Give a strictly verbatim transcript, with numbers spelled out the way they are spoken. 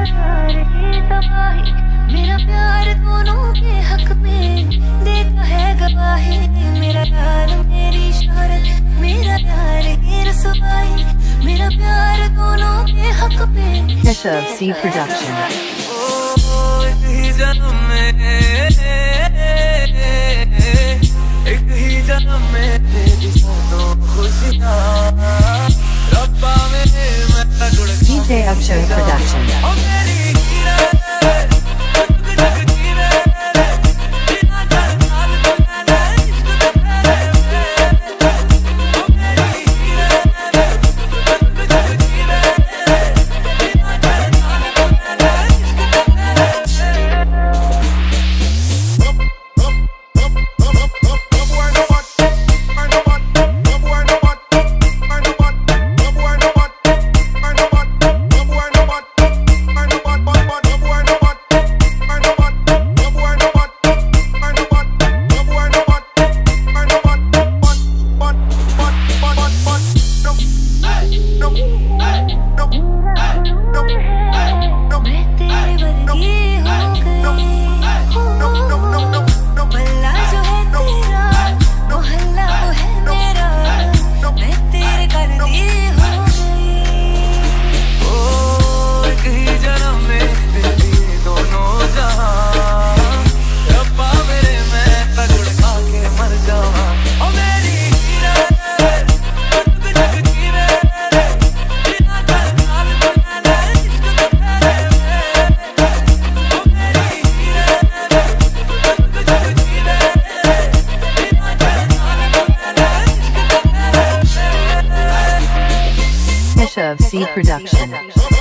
प्यार की तबाही, मेरा प्यार दोनों के हक में देता है गवाही। मेरा यार मेरी शोहरत, मेरा प्यार की रसवाई, मेरा प्यार दोनों के हक में। Keshav C Production। ओ एक ही जन्म में, एक ही जन्म में तेरी साथों खुशियाँ, रब्बा मेरे मैं जुड़ गया। D J Akshay Production। ओ मेरी हीरे, जग जग जीवे, बिना डर साल तो मैंने इश्क तो फेरे। ओ मेरी हीरे, जग जग जीवे, बिना डर साल तो मैंने इश्क तो Keshav C Production।